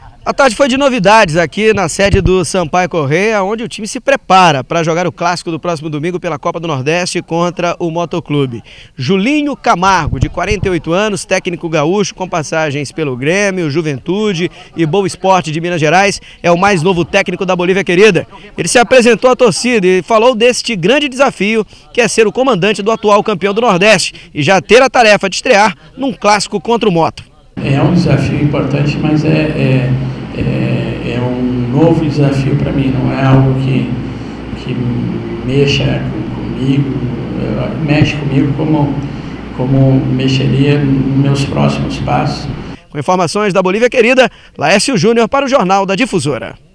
A tarde foi de novidades aqui na sede do Sampaio Corrêa, onde o time se prepara para jogar o clássico do próximo domingo pela Copa do Nordeste contra o Motoclube. Julinho Camargo, de 48 anos, técnico gaúcho com passagens pelo Grêmio, Juventude e Boa Esporte de Minas Gerais, é o mais novo técnico da Bolívia Querida. Ele se apresentou à torcida e falou deste grande desafio que é ser o comandante do atual campeão do Nordeste e já ter a tarefa de estrear num clássico contra o Moto. É um desafio importante, mas é um novo desafio para mim, não é algo que mexa comigo, mexe comigo como mexeria nos meus próximos passos. Com informações da Bolívia Querida, Laércio Júnior para o Jornal da Difusora.